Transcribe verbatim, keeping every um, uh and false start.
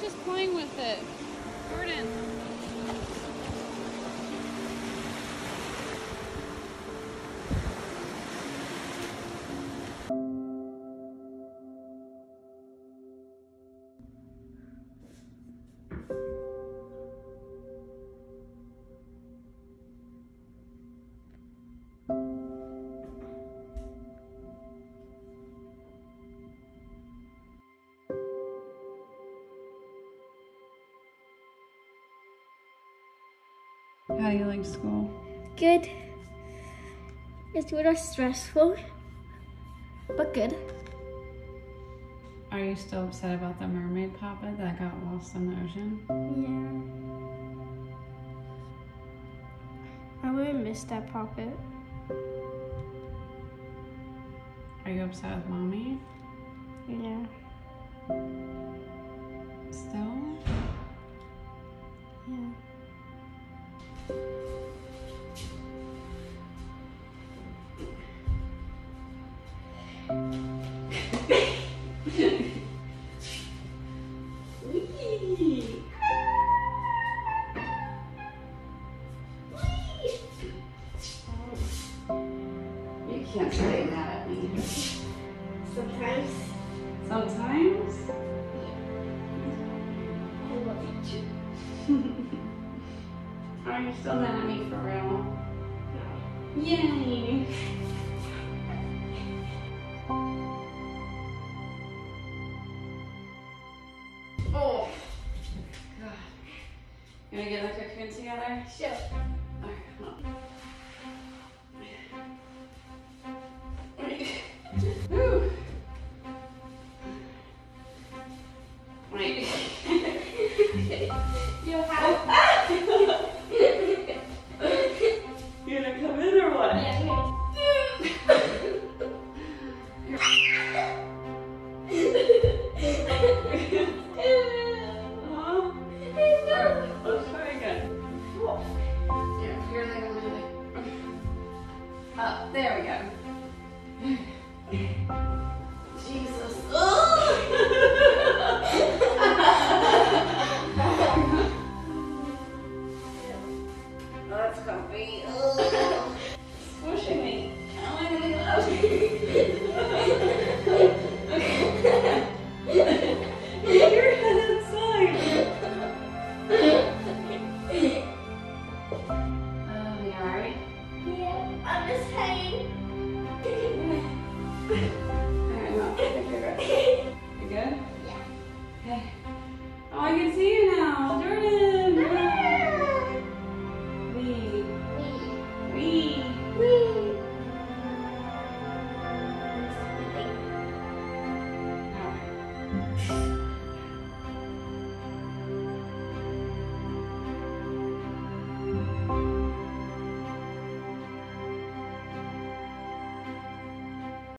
just playing with it. Jordan. How do you like school? Good. It's really stressful, but good. Are you still upset about the mermaid puppet that got lost in the ocean? Yeah. I really miss that puppet. Are you upset with mommy? Yeah. Still? Yeah. You can't say that at me. Sometimes. Sometimes? I love you too. Are you still mad at me for real? No. Yay! Oh! God. You wanna get the cocoon together? Sure. Alright, come on. Woo! Wait. You have. You gonna come in or what? Yeah. Let's try again. Cool. Yeah, you're like, I'm gonna like. Up. There we go.